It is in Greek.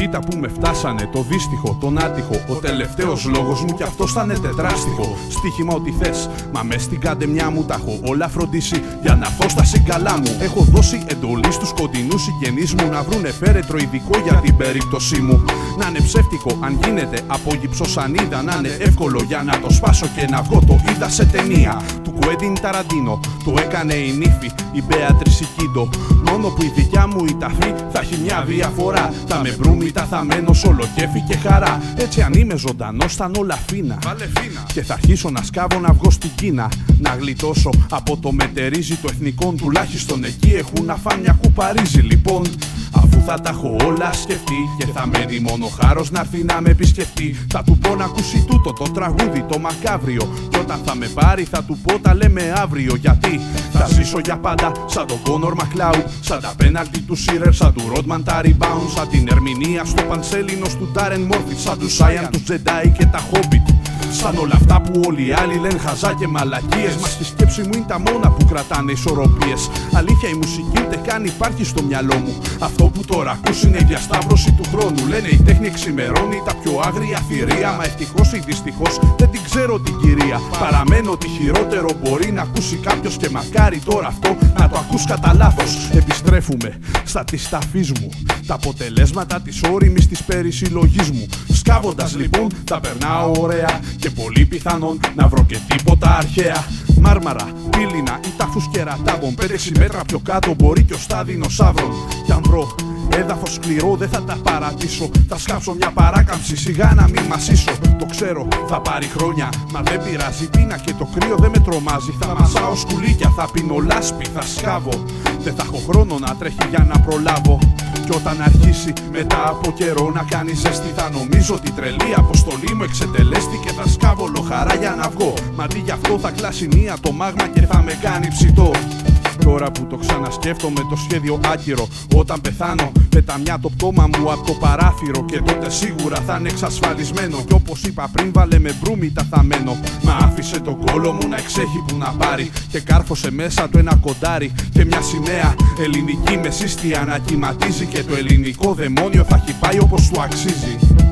Κοίτα που με φτάσανε, το δύστιχο, τον άτυχο. Ο τελευταίος λόγος μου κι αυτός θα είναι τετράστιχο. Στοίχημα ό,τι θες, μα μες στην καντεμιά μου τα έχω όλα φροντίσει για να έρθω στα συγκαλά μου. Έχω δώσει εντολή στους κοντινούς συγγενείς μου να βρουνε φέρετρο ειδικό για την περίπτωσή μου. Να είναι ψεύτικο αν γίνεται, από γυψοσανίδα να είναι εύκολο για να το σπάσω και να βγω. Το είδα σε ταινία του Κουέντιν Ταραντίνο. Το έκανε η νύφη, η Μπέατρις Κίντο. Μόνο που η δικιά μου η ταφή θα έχει μια διαφορά. Θα με μπρούμητα, θα μένω σ' όλο κέφι και χαρά. Έτσι αν είμαι ζωντανός θα είναι όλα φίνα. Και θα αρχίσω να σκάβω να βγω στην Κίνα. Να γλιτώσω από το μετερίζει το εθνικό. Τουλάχιστον εκεί έχουν να φάνε μια κουπαρίζει. Λοιπόν, αφού θα τα έχω όλα σκεφτεί και θα μένει μόνο χάρος να έρθει να με επισκεφτεί, θα του πω να ακούσει τούτο το τραγούδι το μακάβριο. Και όταν θα με πάρει θα του πω τα λέμε αύριο. Γιατί θα ζήσω για πάντα σαν τον Κόνορ Μακλάουντ, σαν τα πέναλτι του Σίρερ, σαν του Ρότμαν τα rebound, σαν την ερμηνεία στο Πανσέλινος του Ντάρεν Μόρφι, σαν του Σάιαν, του Τζεντάι και τα Χόμπιτ. Σαν όλα αυτά που όλοι οι άλλοι λένε χαζά και μαλακίες. Μα στη σκέψη μου είναι τα μόνα που κρατάνε ισορροπίες. Αλήθεια η μουσική ούτε καν υπάρχει στο μυαλό μου. Αυτό που τώρα ακούς είναι η διασταύρωση του χρόνου. Λένε η τέχνη εξημερώνει τα πιο άγρια θηρία. Μα ευτυχώς ή δυστυχώς δεν την ξέρω την κυρία. Παραμένω ότι χειρότερο μπορεί να ακούσει κάποιος και μακάρι τώρα αυτό να το ακούς κατά λάθος. Επιστρέφουμε στα της ταφής μου, τα αποτελέσματα της όριμης της περισυλλογής μου. Σκάβοντας λοιπόν τα περνάω ωραία και πολύ πιθανόν να βρω και τίποτα αρχαία. Μάρμαρα, πύληνα ή τάφους κερατάβων, 5-6 μέτρα πιο κάτω μπορεί και ο σταδινοσαύρων. Κι αν βρω έδαφος σκληρό δεν θα τα παρατήσω. Θα σκάψω μια παράκαμψη σιγά να μην μασίσω. Το ξέρω θα πάρει χρόνια, μα δεν πειράζει. Πείνα και το κρύο δεν με τρομάζει. Θα μασάω σκουλίκια, θα πίνω λάσπη, θα σκάβω. Δεν θα έχω χρόνο να τρέχει για να προλάβω. Κι όταν αρχίσει μετά από καιρό να κάνει ζέστη, θα νομίζω ότι η τρελή αποστολή μου εξετελέστηκε. Θα σκάβω λοχαρά για να βγω, μα αντί γι' αυτό θα κλάσει μία το μάγμα και θα με κάνει ψητό. Τώρα που το ξανασκέφτομαι το σχέδιο άκυρο, όταν πεθάνω πεταμιά το πτώμα μου από το παράθυρο. Και τότε σίγουρα θα είναι εξασφαλισμένο. Κι όπως είπα πριν βάλε με μπρούμητα θα μένω. Μα άφησε τον κόλο μου να εξέχει που να πάρει. Και κάρφωσε μέσα του ένα κοντάρι και μια σημαία ελληνική με σύστια να κυματίζει. Και το ελληνικό δαιμόνιο θα έχει πάει όπως του αξίζει.